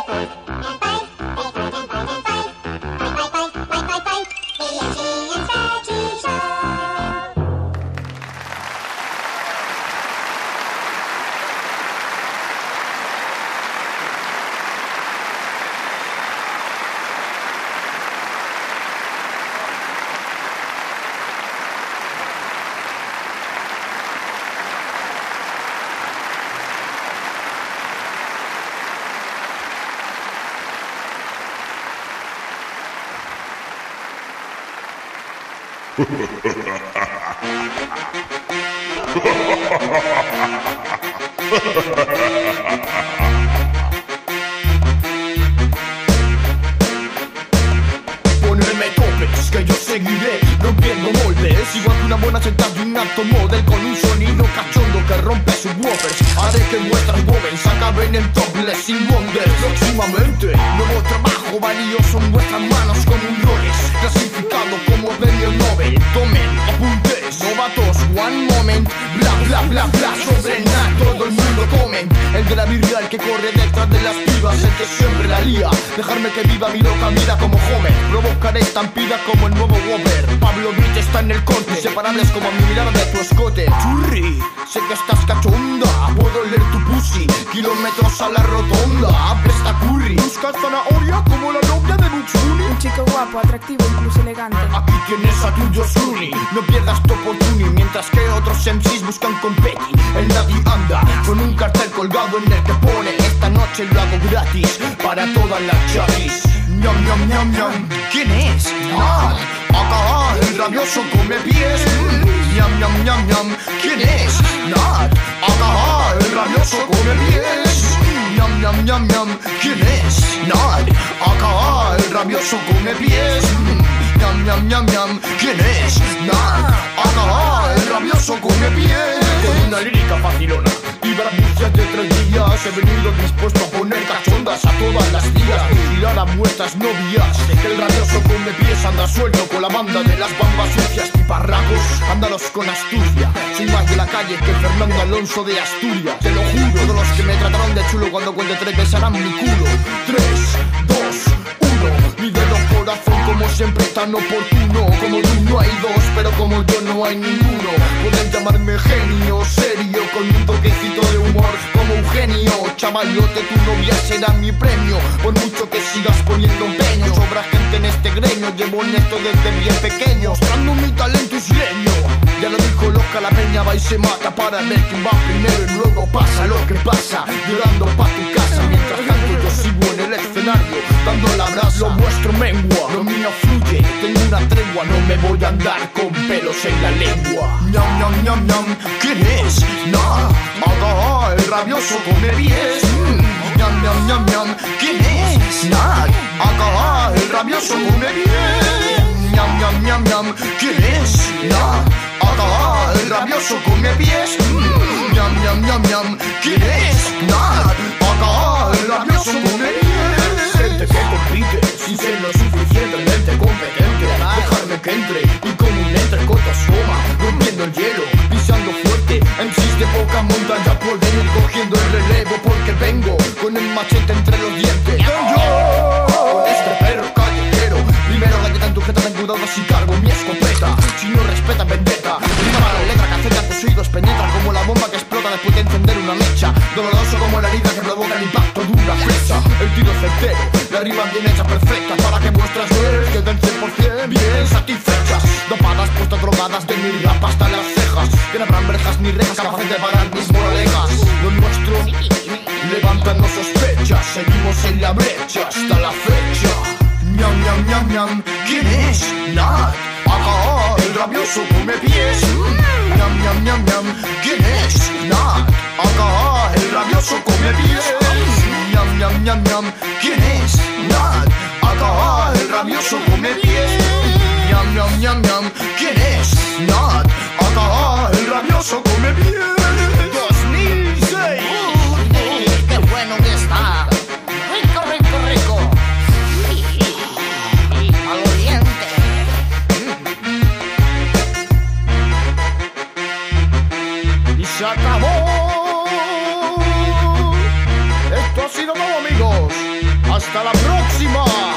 Ponerme topes, que yo seguiré rompiendo moldes, igual que una buena sentada de un alto model con un sonido cachondo que rompe subwoofers. Haré que vuestras bobens acaben en topless sin wonders. Próximamente, nuevo trabajo valioso en vuestras manos como un Rolex, clasificado como premio Nobel. Tomen apuntes, novatos, one moment, bla bla bla bla, sobre nada todo el mundo comen. El de la virga, el que corre detrás de las pibas, el que siempre la lía. Dejarme que viva mi loca vida como Homer, provocaré estampida como el nuevo Whopper. Pablo Beach está en el corte, inseparables como mi mirada de tu escote. Churri, sé que estás cachonda, puedo leer tu pussy, kilómetros a la rotonda. Apesta curry, buscas zanahoria como la novia de Bugs Bunny. Un chico guapo, atractivo, incluso elegante. Aquí tienes a tu Josh Rooney, no pierdas tu oportunidad. Mientras que otros MCs buscan competi, el nadie anda con un cartel colgado en el que pone: esta noche lo hago gratis para todas las chavis. Ñam ñam ñam ñam. ¿Quién es? Nad. Acá el rabioso come pies. Ñam ñam ñam ñam. ¿Quién es? Nad. Acá el rabioso come pies. Ñam ñam ñam ñam. ¿Quién es? Nad. Acá el rabioso come pies. Ñam ñam ñam ñam. ¿Quién es? Nad. Acá el rabioso come pies. Con una lírica facilona y bravucias de 3 días, he venido dispuesto a poner cachondas a todas las tías, girar a muestras novias. El rabioso come pies anda suelto con la banda de las bambas sucias, tiparracos, ándalos con astucia. Soy más de la calle que Fernando Alonso de Asturias. Te lo juro, todos los que me trataron de chulo cuando cuente 3 besarán mi culo. 3, 2, 1. Mi dedo corazón como siempre tan oportuno. Como tú no hay dos, pero como yo no hay ninguno. Pueden llamarme genio, serio, con un toquecito de humor como Eugenio. Chavalote, tu novia será mi premio, por mucho que sigas poniendo empeño. Sobra gente en este gremio, llevo en esto desde bien pequeño, mostrando mi talento isleño. Ya lo dijo loca la peña, va y se mata para ver quién va primero. Y luego pasa lo que pasa, llorando pa' tu casa. Mientras tanto yo sigo en el escenario, dando la brasa. Lo vuestro mengua, lo mío fluye, tengo una tregua. No me voy a andar con pelos en la lengua. Ñam ñam ñam ñam. ¿Quién es? Nah. Acá el rabioso come pies. Ñam ñam ñam ñam. ¿Quién es? Nah. Acá el rabioso come pies. Ñam ñam ñam ñam. ¿Quién es? Nah. Acá el rabioso come pies. Ñam ñam ñam ñam. ¿Quién es? Nah. Acá el rabioso come pies. Gente que compite sin ser lo suficientemente competente. Dejarme que entre y como un entrecorto asoma, rompiendo el hielo, pisando fuerte. MCs de poca montaña pueden ir cogiendo el relevo, porque vengo con el machete entre los dientes. Con este perro callejero, primero galleta en tu jeta, ten cuidado si cargo mi escopeta. Si no respetan vendetta, rima la letra que acerca tus oídos, penetra como la bomba que explota después de encender una mecha. Doloroso como la herida que provoca el impacto de una flecha. El tiro certero, la rima bien hecha perfecta, para que vuestras mujeres queden 100% bien satisfechas. Dopadas, puestas drogadas de mi rap hasta las cejas, que no habrán verjas ni rejas capaces de parar mis moralejas. Lo nuestro levantando sospechas, seguimos en la brecha hasta la fecha. Ñam ñam ñam ñam. ¿Quién es? Nad. Acá el rabioso come pies. Ñam ñam ñam ñam. ¿Quién es? Nad. Acá el rabioso come pies. Ñam ñam ñam ñam. ¿Quién es? Nad. Acá el rabioso come pies. Ñam ñam ñam ñam. ¿Quién es? Nad. Acá el rabioso come pies. 2006. ¡Qué bueno que está! ¡Rico, rico, rico! ¡Maloliente! Y se acabó. Esto ha sido todo, amigos. Hasta la próxima.